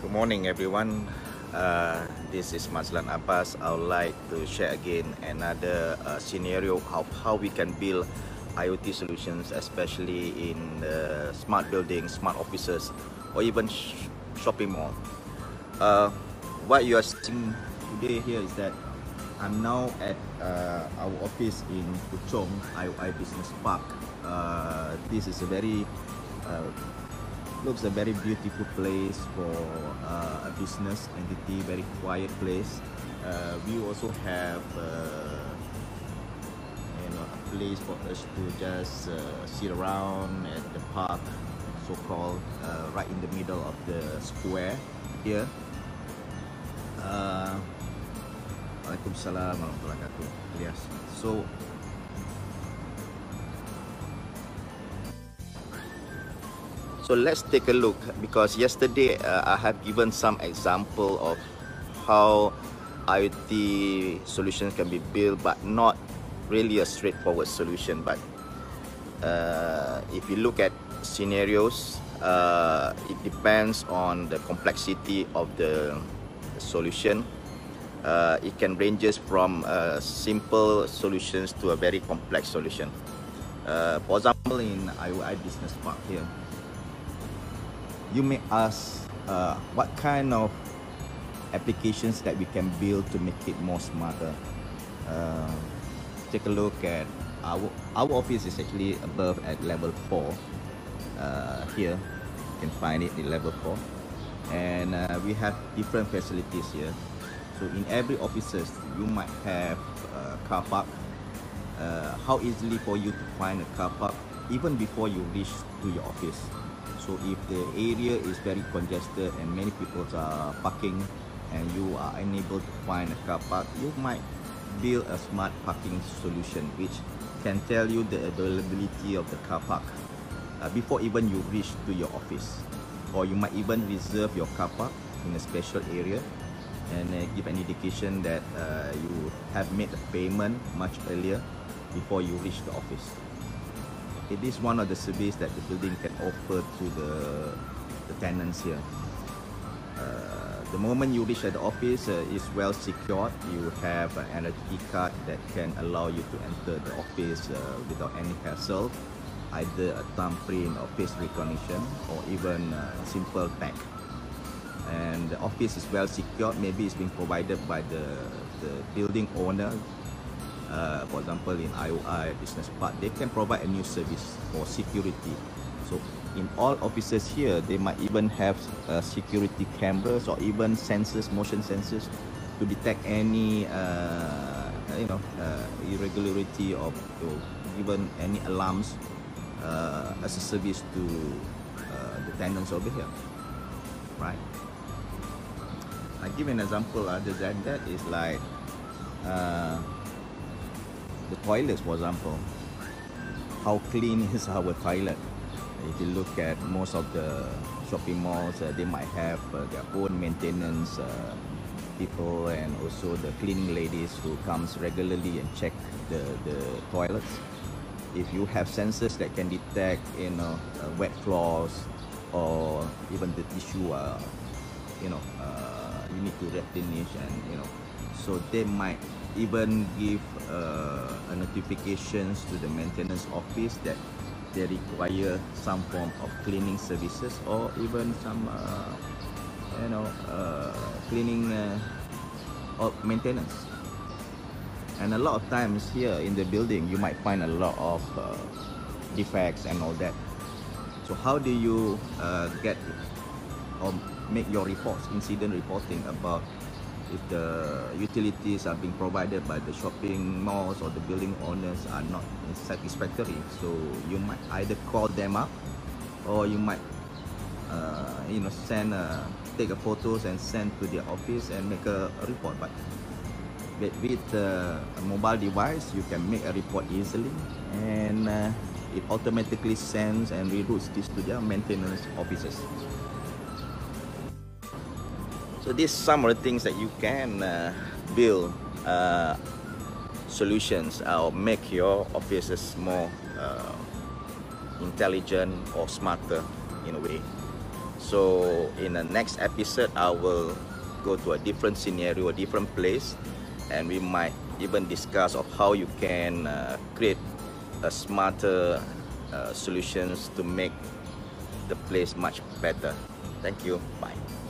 Good morning, everyone. This is Mazlan Abbas. I would like to share again another scenario of how we can build IoT solutions, especially in smart buildings, smart offices, or even shopping mall. What you are seeing today here is that I'm now at our office in Puchong IoI Business Park. This is a very looks a very beautiful place for a business entity, very quiet place. We also have a place for us to just sit around at the park, so-called right in the middle of the square here. Waalaikumsalam warahmatullahi wabarakatuh. Yes. So let's take a look, because yesterday I have given some example of how IoT solutions can be built, but not really a straightforward solution. But if you look at scenarios, it depends on the complexity of the solution. It can ranges from simple solutions to a very complex solution. For example, in IoI Business Park here, you may ask what kind of applications that we can build to make it more smarter. Take a look at our office is actually above at level 4. Here you can find it in level 4, and we have different facilities here. So in every offices you might have a car park. How easily for you to find a car park even before you reach to your office. So if the area is very congested and many people are parking and you are unable to find a car park, you might build a smart parking solution which can tell you the availability of the car park before even you reach to your office. Or you might even reserve your car park in a special area and give an indication that you have made a payment much earlier before you reach the office. It is one of the services that the building can offer to the tenants here. The moment you reach at the office, is well secured. You have an identity card that can allow you to enter the office without any hassle, either a thumbprint or face recognition, or even a simple tag. And the office is well secured. Maybe it's being provided by the building owner. For example, in IoI Business Park, they can provide a new service for security. So in all offices here, they might even have security cameras or even sensors, motion sensors, to detect any irregularity or even any alarms as a service to the tenants over here, right? I give an example other than that is like the toilets, for example. How clean is our toilet? If you look at most of the shopping malls, they might have their own maintenance people, and also the cleaning ladies who comes regularly and check the toilets. If you have sensors that can detect wet floors, or even the tissue you need to replenish, and so they might even give a notifications to the maintenance office that they require some form of cleaning services, or even some cleaning or maintenance. And a lot of times here in the building you might find a lot of defects and all that. So how do you get or make your reports, incident reporting, about if the utilities are being provided by the shopping malls or the building owners are not satisfactory? So you might either call them up, or you might take a photos and send to their office and make a report. But with a mobile device, you can make a report easily, and it automatically sends and reroutes this to their maintenance offices. So these some of the things that you can build solutions or make your offices more intelligent or smarter in a way. So in the next episode, I will go to a different scenario, a different place, and we might even discuss of how you can create a smarter solutions to make the place much better. Thank you. Bye.